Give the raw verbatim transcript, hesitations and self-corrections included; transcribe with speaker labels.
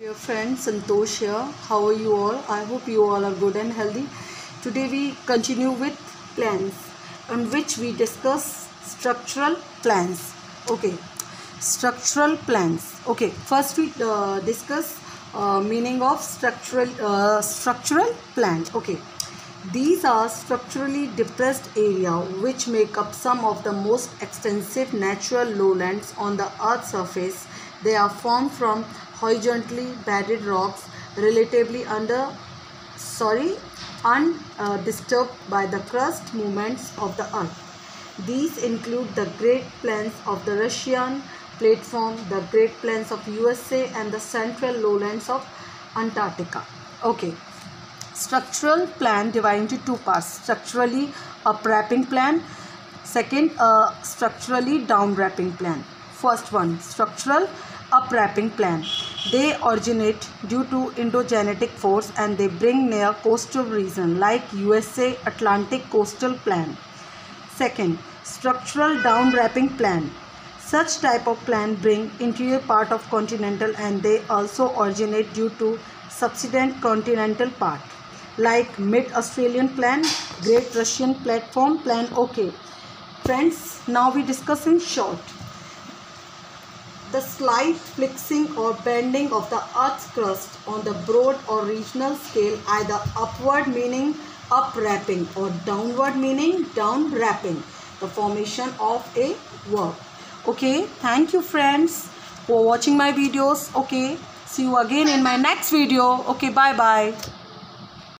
Speaker 1: Dear friend, Santosh here. How are you all? I hope you all are good and healthy. Today we continue with plans, on which we discuss structural plans. Okay, structural plans. Okay, first we uh, discuss uh, meaning of structural uh, structural plans. Okay, these are structurally depressed area which make up some of the most extensive natural lowlands on the Earth's surface. They are formed from horizontally bedded rocks, relatively under, sorry, undisturbed by the crust movements of the Earth. These include the Great Plains of the Russian Platform, the Great Plains of U S A, and the central lowlands of Antarctica. Okay. Structural plan divided into two parts: structurally up-wrapping plan, second uh, structurally down-wrapping plan. First one, structural up-wrapping plan. They originate due to endogenetic force and they bring near coastal region like U S A Atlantic coastal plan. Second, structural down-wrapping plan. Such type of plan bring interior part of continental and they also originate due to subsident continental part like mid-Australian plan, Great Russian Platform plan. Okay, friends, now we discuss in short. The slight flexing or bending of the Earth's crust on the broad or regional scale, either upward meaning up wrapping or downward meaning down wrapping, the formation of a verb. Okay, thank you friends for watching my videos. Okay, see you again in my next video. Okay, bye bye.